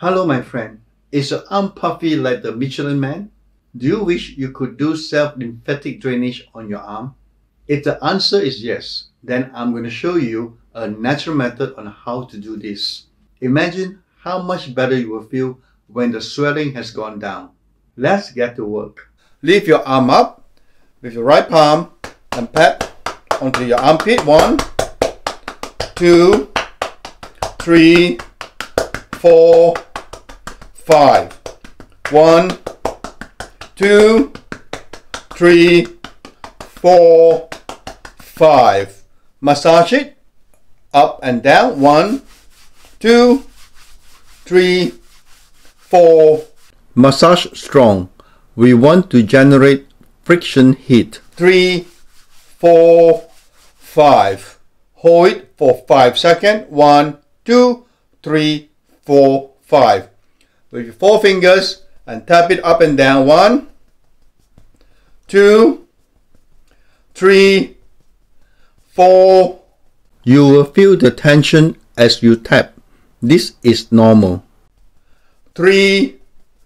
Hello my friend, is your arm puffy like the Michelin Man? Do you wish you could do self-lymphatic drainage on your arm? If the answer is yes, then I'm going to show you a natural method on how to do this. Imagine how much better you will feel when the swelling has gone down. Let's get to work. Lift your arm up with your right palm and pat onto your armpit. 1, 2, 3, 4, 5. 1, 2, 3, 4, 5. Massage it up and down. 1, 2, 3, 4. Massage strong. We want to generate friction heat. 3, 4, 5. Hold it for 5 seconds. 1, 2, 3, 4, 5. With your 4 fingers and tap it up and down. 1, 2, 3, 4. You will feel the tension as you tap. This is normal. 3,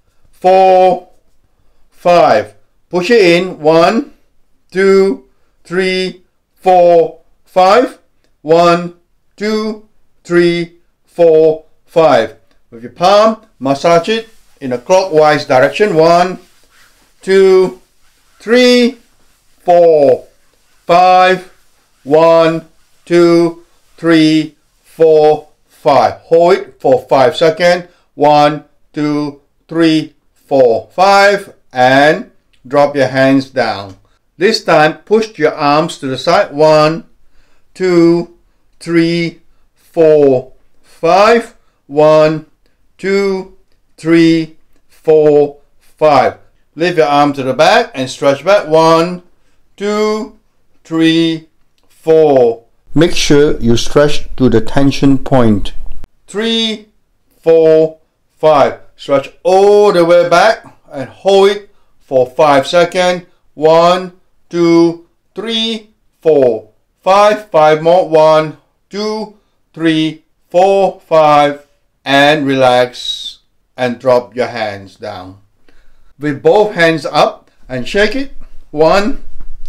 4, 5. Push it in. 1, 2, 3, 4, 5. 1, 2, 3, 4, 5. With your palm, massage it in a clockwise direction. 1, 2, 3, 4, 5. 1, 2, 3, 4, 5. Hold it for 5 seconds. 1, 2, 3, 4, 5. And drop your hands down. This time, push your arms to the side. 1, 2, 3, 4, 5. 1, 2, 3, 4, 5. Lift your arm to the back and stretch back. 1, 2, 3, 4. Make sure you stretch to the tension point. 3, 4, 5. Stretch all the way back and hold it for 5 seconds. 1, 2, 3, 4, 5. 5 more. 1, 2, 3, 4, 5. And relax and drop your hands down. With both hands up and shake it. 1,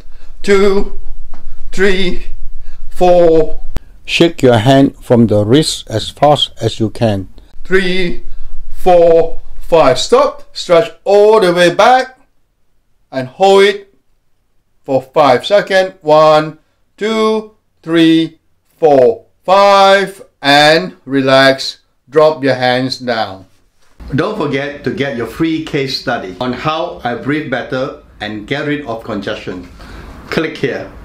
2, 3, 4. Shake your hand from the wrist as fast as you can. 3, 4, 5. Stop. Stretch all the way back and hold it for 5 seconds. 1, 2, 3, 4, 5. And relax. Drop your hands down. Don't forget to get your free case study on how I breathe better and get rid of congestion. Click here.